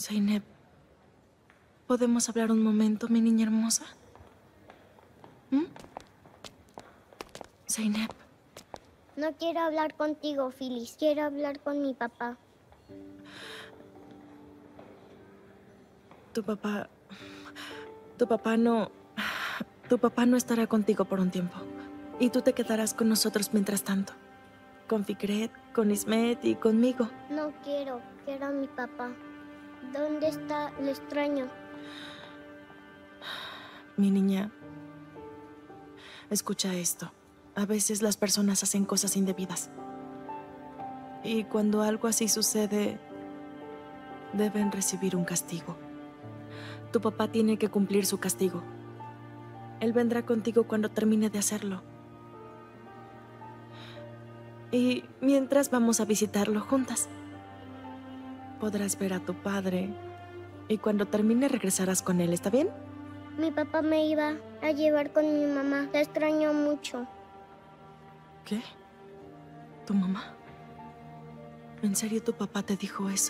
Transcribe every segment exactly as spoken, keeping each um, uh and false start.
Zeynep, ¿podemos hablar un momento, mi niña hermosa? ¿Mm? Zeynep. No quiero hablar contigo, Phyllis. Quiero hablar con mi papá. Tu papá... Tu papá no... Tu papá no estará contigo por un tiempo. Y tú te quedarás con nosotros mientras tanto. Con Fikret, con Ismet y conmigo. No quiero. Quiero a mi papá. ¿Dónde está? Lo extraño. Mi niña, escucha esto. A veces las personas hacen cosas indebidas. Y cuando algo así sucede, deben recibir un castigo. Tu papá tiene que cumplir su castigo. Él vendrá contigo cuando termine de hacerlo. Y mientras vamos a visitarlo juntas. Podrás ver a tu padre. Y cuando termine regresarás con él, ¿está bien? Mi papá me iba a llevar con mi mamá. La extraño mucho. ¿Qué? ¿Tu mamá? ¿En serio tu papá te dijo eso?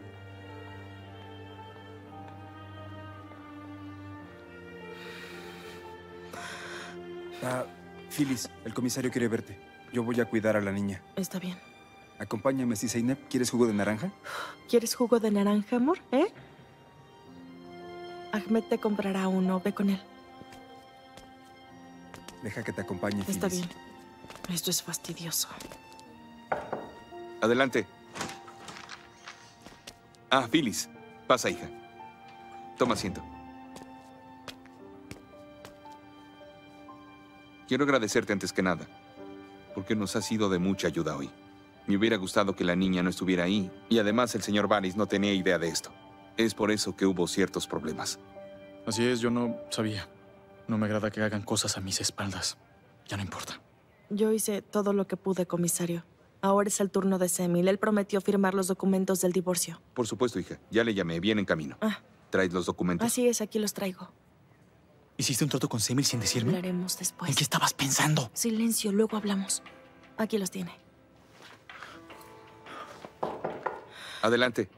Ah, Phyllis, el comisario quiere verte. Yo voy a cuidar a la niña. Está bien. Acompáñame, si Zeynep. ¿Quieres jugo de naranja? ¿Quieres jugo de naranja, amor? ¿Eh? Ahmed te comprará uno. Ve con él. Deja que te acompañe, Phyllis. Está bien. Esto es fastidioso. Adelante. Ah, Phyllis. Pasa, hija. Toma asiento. Quiero agradecerte antes que nada, porque nos ha sido de mucha ayuda hoy. Me hubiera gustado que la niña no estuviera ahí, y además el señor Varys no tenía idea de esto. Es por eso que hubo ciertos problemas. Así es, yo no sabía. No me agrada que hagan cosas a mis espaldas. Ya no importa. Yo hice todo lo que pude, comisario. Ahora es el turno de Semil. Él prometió firmar los documentos del divorcio. Por supuesto, hija. Ya le llamé. Viene en camino. Ah. ¿Traes los documentos? Así es, aquí los traigo. ¿Hiciste un trato con Semil sin decirme? Hablaremos después. ¿En qué estabas pensando? Silencio, luego hablamos. Aquí los tiene. Adelante.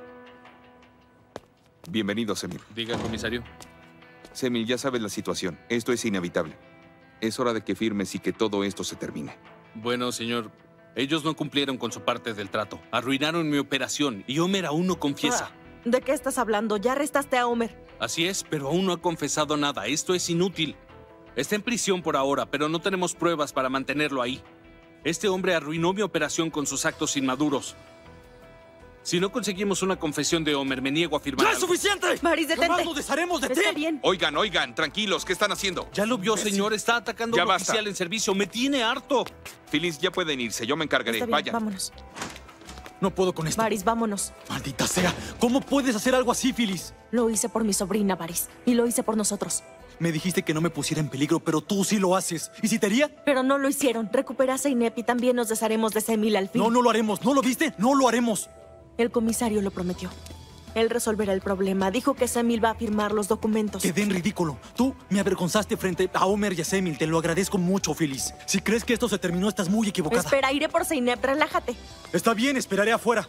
Bienvenido, Semil. Diga, comisario. Semil, ya sabes la situación. Esto es inevitable. Es hora de que firmes y que todo esto se termine. Bueno, señor, ellos no cumplieron con su parte del trato. Arruinaron mi operación y Homer aún no confiesa. Ah, ¿de qué estás hablando? Ya arrestaste a Homer. Así es, pero aún no ha confesado nada. Esto es inútil. Está en prisión por ahora, pero no tenemos pruebas para mantenerlo ahí. Este hombre arruinó mi operación con sus actos inmaduros. Si no conseguimos una confesión de Homer, me niego a firmar. ¡Ya es algo. suficiente! Varys, detente. ¡Jamás nos desharemos de ti! Está bien. Oigan, oigan, tranquilos. ¿Qué están haciendo? Ya lo vio, señor. Está atacando a Ya un basta. oficial en servicio. Me tiene harto. Phyllis, ya pueden irse. Yo me encargaré. Está bien, Vayan. vámonos. No puedo con esto. Varys, vámonos. Maldita sea. ¿Cómo puedes hacer algo así, Phyllis? Lo hice por mi sobrina, Varys. Y lo hice por nosotros. Me dijiste que no me pusiera en peligro, pero tú sí lo haces. ¿Y si te haría? Pero no lo hicieron. Recupera a Zeynep y también nos desharemos de Semil al fin. No, no lo haremos. ¿No lo viste? No lo haremos. El comisario lo prometió. Él resolverá el problema. Dijo que Semil va a firmar los documentos. Quedé en ridículo. Tú me avergonzaste frente a Homer y a Semil. Te lo agradezco mucho, Phyllis. Si crees que esto se terminó, estás muy equivocada. Espera, iré por Zeynep. Relájate. Está bien, esperaré afuera.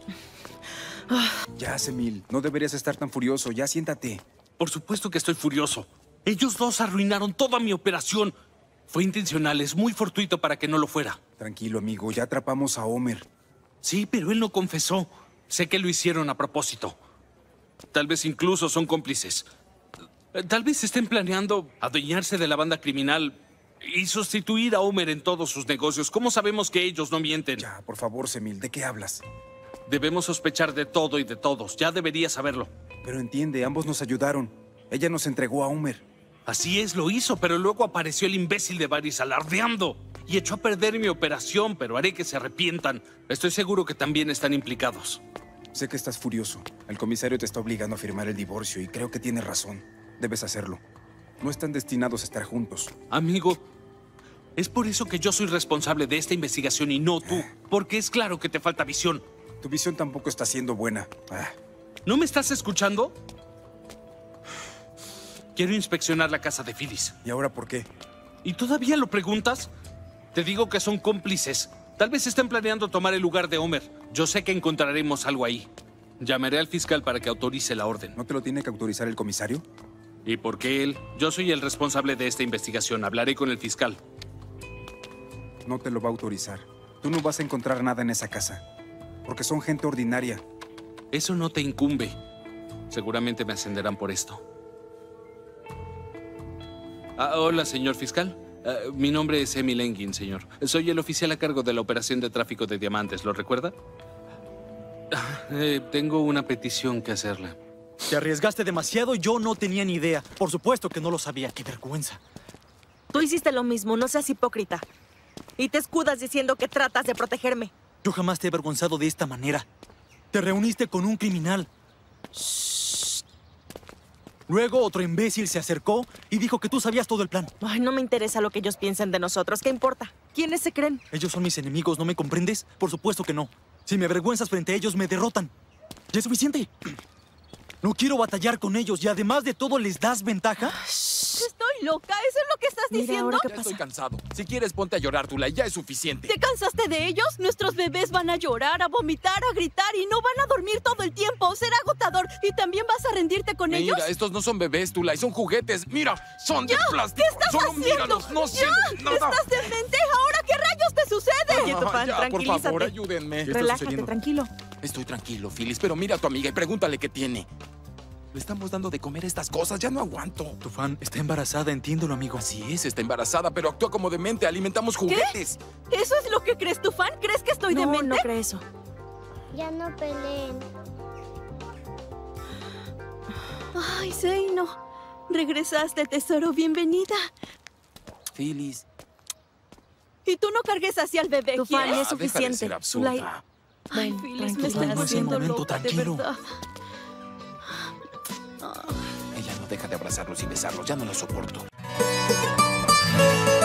Ya, Semil. No deberías estar tan furioso. Ya siéntate. Por supuesto que estoy furioso. Ellos dos arruinaron toda mi operación. Fue intencional, es muy fortuito para que no lo fuera. Tranquilo, amigo. Ya atrapamos a Homer. Sí, pero él no confesó. Sé que lo hicieron a propósito. Tal vez incluso son cómplices. Tal vez estén planeando adueñarse de la banda criminal y sustituir a Homer en todos sus negocios. ¿Cómo sabemos que ellos no mienten? Ya, por favor, Semil. ¿De qué hablas? Debemos sospechar de todo y de todos. Ya deberías saberlo. Pero entiende, ambos nos ayudaron. Ella nos entregó a Homer. Así es, lo hizo, pero luego apareció el imbécil de Varys alardeando y echó a perder mi operación, pero haré que se arrepientan. Estoy seguro que también están implicados. Sé que estás furioso. El comisario te está obligando a firmar el divorcio y creo que tiene razón. Debes hacerlo. No están destinados a estar juntos. Amigo, es por eso que yo soy responsable de esta investigación y no tú, porque es claro que te falta visión. Tu visión tampoco está siendo buena. Ah. ¿No me estás escuchando? Quiero inspeccionar la casa de Phyllis. ¿Y ahora por qué? ¿Y todavía lo preguntas? Te digo que son cómplices. Tal vez estén planeando tomar el lugar de Homer. Yo sé que encontraremos algo ahí. Llamaré al fiscal para que autorice la orden. ¿No te lo tiene que autorizar el comisario? ¿Y por qué él? Yo soy el responsable de esta investigación. Hablaré con el fiscal. No te lo va a autorizar. Tú no vas a encontrar nada en esa casa. Porque son gente ordinaria. Eso no te incumbe. Seguramente me ascenderán por esto. Ah, hola, señor fiscal. Uh, mi nombre es Emil Engin, señor. Soy el oficial a cargo de la operación de tráfico de diamantes. ¿Lo recuerda? Eh, tengo una petición que hacerle. Te arriesgaste demasiado y yo no tenía ni idea. Por supuesto que no lo sabía. ¡Qué vergüenza! Tú hiciste lo mismo, no seas hipócrita. Y te escudas diciendo que tratas de protegerme. Yo jamás te he avergonzado de esta manera. Te reuniste con un criminal. Luego otro imbécil se acercó y dijo que tú sabías todo el plan. Ay, no me interesa lo que ellos piensen de nosotros. ¿Qué importa? ¿Quiénes se creen? Ellos son mis enemigos, ¿no me comprendes? Por supuesto que no. Si me avergüenzas frente a ellos, me derrotan. Ya es suficiente. No quiero batallar con ellos y además de todo, ¿les das ventaja? Estoy loca, ¿eso es lo que estás Mira, diciendo? ahora qué Ya pasa. estoy cansado. Si quieres, ponte a llorar, Tula, y ya es suficiente. ¿Te cansaste de ellos? Nuestros bebés van a llorar, a vomitar, a gritar y no van a dormir todo el tiempo. Será agotador. ¿Y también vas a rendirte con Mira, ellos? estos no son bebés, Tula, y son juguetes. Mira, son de plástico. ¿Qué estás Solo haciendo? míralos, no ¡Ya! sienten nada. ¿Estás demente? ¿Ahora qué rayos te sucede? Oye, Tufán, Ah, ya, por tranquilízate. favor, ayúdenme. ¿Qué está Relájate, sucediendo? tranquilo. Estoy tranquilo, Phyllis, pero mira a tu amiga y pregúntale qué tiene. Le estamos dando de comer estas cosas, ya no aguanto. Tu fan está embarazada, entiéndelo, amigo. Así es, está embarazada, pero actúa como demente. Alimentamos juguetes. ¿Eso es lo que crees tu fan? ¿Crees que estoy No, demente? no cree eso. Ya no peleen. Ay, Zeino. Regresaste, tesoro. Bienvenida. Phyllis. Y tú no cargues hacia el bebé, Tufán, ¿quieres? es Ah, deja de suficiente. ser absurda. Zulay- Ay, Ven, Phyllis, tranquila. me estoy No es el volviendo momento, loca, de tranquilo. verdad. Ella no deja de abrazarlos y besarlos, ya no lo soporto.